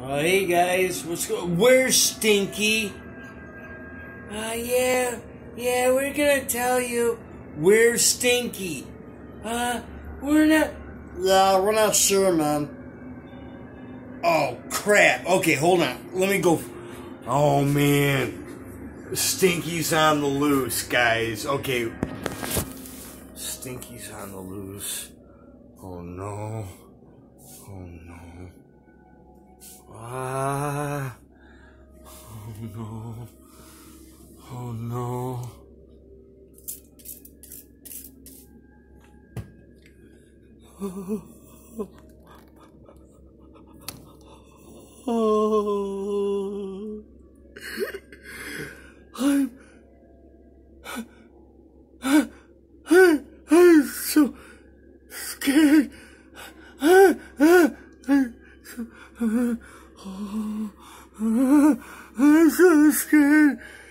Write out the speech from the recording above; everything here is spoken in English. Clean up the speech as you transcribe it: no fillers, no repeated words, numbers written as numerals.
Oh, hey guys, where's Stinky? Yeah, we're gonna tell you. Where's Stinky? We're not. Yeah, we're not sure, man. Oh, crap. Okay, hold on. Let me go. Oh, man. Stinky's on the loose, guys. Okay. Stinky's on the loose. Oh, no. Oh, no. Oh, no. Oh, no. Oh, I'm so scared. I'm so scared.